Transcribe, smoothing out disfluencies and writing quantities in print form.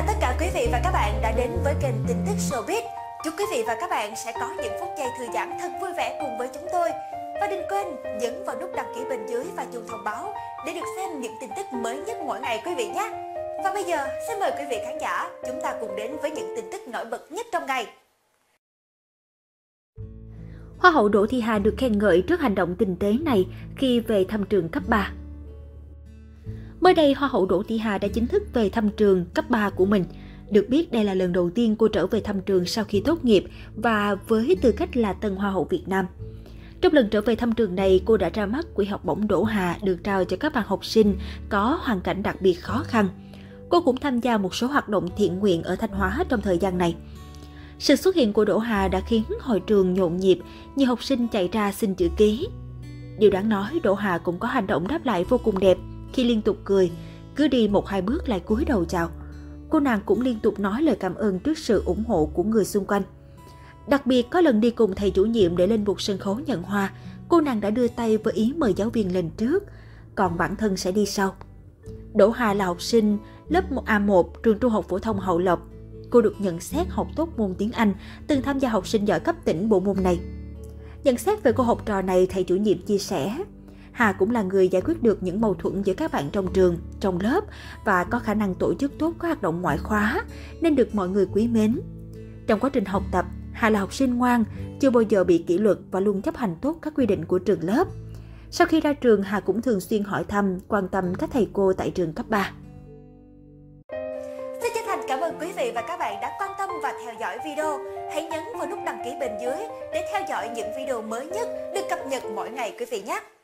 chào tất cả quý vị và các bạn đã đến với kênh tin tức Showbiz. Chúc quý vị và các bạn sẽ có những phút giây thư giãn thật vui vẻ cùng với chúng tôi. Và đừng quên nhấn vào nút đăng ký bên dưới và chuông thông báo để được xem những tin tức mới nhất mỗi ngày quý vị nhé. Và bây giờ xin mời quý vị khán giả chúng ta cùng đến với những tin tức nổi bật nhất trong ngày. Hoa hậu Đỗ Thị Hà được khen ngợi trước hành động tinh tế này khi về thăm trường cấp 3. Mới đây, Hoa hậu Đỗ Thị Hà đã chính thức về thăm trường cấp 3 của mình. Được biết, đây là lần đầu tiên cô trở về thăm trường sau khi tốt nghiệp và với tư cách là tân Hoa hậu Việt Nam. Trong lần trở về thăm trường này, cô đã ra mắt quỹ học bổng Đỗ Hà được trao cho các bạn học sinh có hoàn cảnh đặc biệt khó khăn. Cô cũng tham gia một số hoạt động thiện nguyện ở Thanh Hóa trong thời gian này. Sự xuất hiện của Đỗ Hà đã khiến hội trường nhộn nhịp, nhiều học sinh chạy ra xin chữ ký. Điều đáng nói, Đỗ Hà cũng có hành động đáp lại vô cùng đẹp khi liên tục cười, cứ đi 1-2 bước lại cúi đầu chào. Cô nàng cũng liên tục nói lời cảm ơn trước sự ủng hộ của người xung quanh. Đặc biệt, có lần đi cùng thầy chủ nhiệm để lên bục sân khấu nhận hoa, cô nàng đã đưa tay với ý mời giáo viên lên trước, còn bản thân sẽ đi sau. Đỗ Hà là học sinh lớp A1 trường Trung học phổ thông Hậu Lộc. Cô được nhận xét học tốt môn tiếng Anh, từng tham gia học sinh giỏi cấp tỉnh bộ môn này. Nhận xét về cô học trò này, thầy chủ nhiệm chia sẻ, Hà cũng là người giải quyết được những mâu thuẫn giữa các bạn trong trường, trong lớp và có khả năng tổ chức tốt các hoạt động ngoại khóa nên được mọi người quý mến. Trong quá trình học tập, Hà là học sinh ngoan, chưa bao giờ bị kỷ luật và luôn chấp hành tốt các quy định của trường lớp. Sau khi ra trường, Hà cũng thường xuyên hỏi thăm, quan tâm các thầy cô tại trường cấp 3. Xin chân thành cảm ơn quý vị và các bạn đã quan tâm và theo dõi video. Hãy nhấn vào nút đăng ký bên dưới để theo dõi những video mới nhất được cập nhật mỗi ngày quý vị nhé.